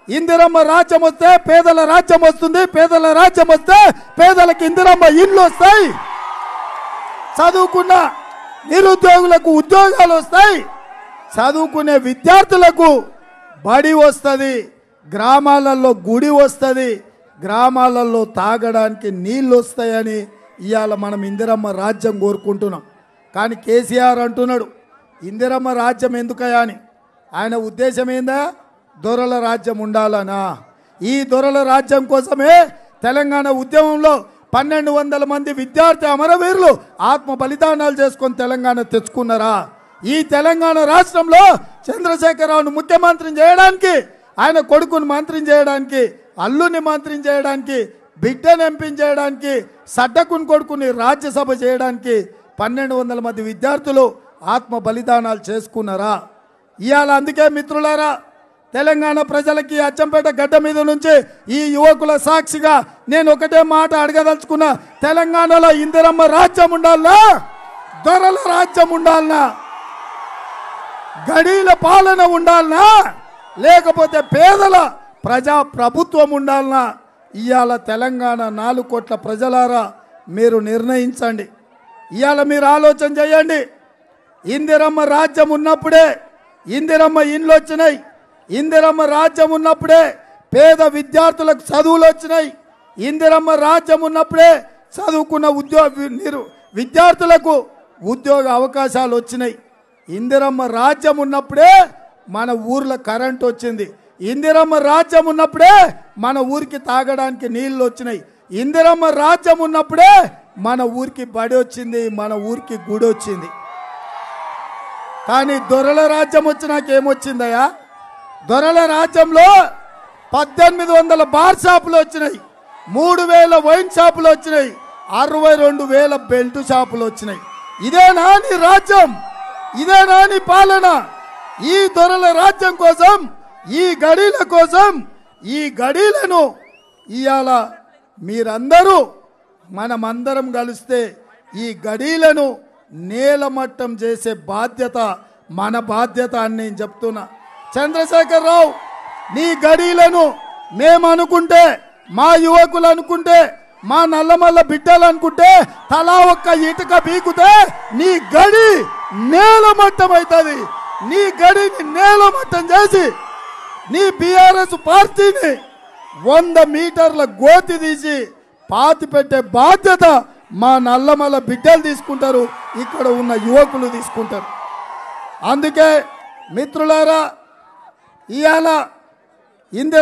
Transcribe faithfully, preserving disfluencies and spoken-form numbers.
ఇందిరమ్మ రాజ్యం వస్తే పేదల రాజ్యం వస్తుంది, పేదల రాజ్యం వస్తే పేదలకు ఇందిరమ్మ ఇండ్లు వస్తాయి, చదువుకున్న నిరుద్యోగులకు ఉద్యోగాలు వస్తాయి, చదువుకునే విద్యార్థులకు బడి వస్తుంది, గ్రామాలలో గుడి వస్తుంది, గ్రామాలలో తాగడానికి నీళ్ళు వస్తాయని ఇవాళ మనం ఇందిరమ్మ రాజ్యం కోరుకుంటున్నాం. కానీ కేసీఆర్ అంటున్నాడు ఇందిరమ్మ రాజ్యం ఎందుకయా అని. ఆయన ఉద్దేశం ఏందా? దొరల రాజ్యం ఉండాలనా? ఈ దొరల రాజ్యం కోసమే తెలంగాణ ఉద్యమంలో పన్నెండు వందల మంది విద్యార్థి అమరవీరులు ఆత్మ బలిదానాలు చేసుకొని తెలంగాణ తెచ్చుకున్నారా? ఈ తెలంగాణ రాష్ట్రంలో చంద్రశేఖరరావును ముఖ్యమంత్రిని చేయడానికి, ఆయన కొడుకుని మంత్రిని చేయడానికి, అల్లుని మంత్రిని చేయడానికి, బిడ్డను ఎంపిని చేయడానికి, సడ్డకుని కొడుకుని రాజ్యసభ చేయడానికి పన్నెండు వందల మంది విద్యార్థులు ఆత్మ బలిదానాలు చేసుకున్నారా? ఇవాళ అందుకే మిత్రులారా, తెలంగాణ ప్రజలకి అచ్చంపేట గడ్డ మీద నుంచి ఈ యువకుల సాక్షిగా నేను ఒకటే మాట అడగదలుచుకున్నా. తెలంగాణలో ఇందిరమ్మ రాజ్యం ఉండాలనా? దొరల రాజ్యం ఉండాలనా? గడీల పాలన ఉండాలనా? లేకపోతే పేదల ప్రజా ప్రభుత్వం ఉండాలనా? ఇవాళ తెలంగాణ నాలుగు కోట్ల ప్రజలారా మీరు నిర్ణయించండి. ఇవాళ మీరు ఆలోచన చేయండి. ఇందిరమ్మ రాజ్యం ఉన్నప్పుడే ఇందిరమ్మ ఇండ్లు వచ్చినాయి, ఇందిరమ్మ రాజ్యం ఉన్నప్పుడే పేద విద్యార్థులకు చదువులు వచ్చినాయి, ఇందిరమ్మ రాజ్యం ఉన్నప్పుడే చదువుకున్న ఉద్యోగ విద్యార్థులకు ఉద్యోగ అవకాశాలు వచ్చినాయి, ఇందిరమ్మ రాజ్యం ఉన్నప్పుడే మన ఊర్లో కరెంట్ వచ్చింది, ఇందిరమ్మ రాజ్యం ఉన్నప్పుడే మన ఊరికి తాగడానికి నీళ్లు వచ్చినాయి, ఇందిరమ్మ రాజ్యం ఉన్నప్పుడే మన ఊరికి బడి వచ్చింది, మన ఊరికి గుడి వచ్చింది. కానీ దొరల రాజ్యం వచ్చినాక ఏమొచ్చిందయా? దొరల రాజ్యంలో పద్దెనిమిది వందల బార్ షాపులు వచ్చినాయి, మూడు వేల వైన్ షాపులు వచ్చినాయి, అరవై రెండు వేల బెల్ట్ షాపులు వచ్చినాయి. ఇదేనా నీ రాజ్యం? ఇదేనా నీ పాలన? ఈ దొరల రాజ్యం కోసం, ఈ గడీల కోసం, ఈ గడీలను ఇవాళ మీరందరూ మనమందరం కలిస్తే ఈ గడీలను నేలమట్టం చేసే బాధ్యత మన బాధ్యత అని నేను చెప్తున్నా. చంద్రశేఖరరావు, నీ గడీలను మేము అనుకుంటే, మా యువకులు అనుకుంటే, మా నల్లమల్ల బిడ్డలు అనుకుంటే తలా ఒక్క ఇటుక బీకుతే నీ గడి నేలమట్టం అవుతుంది. నీ గడిని నేలమట్టం చేసి నీ బీఆర్ఎస్ పార్టీని వంద మీటర్ల గోతి తీసి పాతి పెట్టే బాధ్యత మా నల్లమల్ల బిడ్డలు తీసుకుంటారు, ఇక్కడ ఉన్న యువకులు తీసుకుంటారు. అందుకే మిత్రులారా, ఇవాళ ఇంద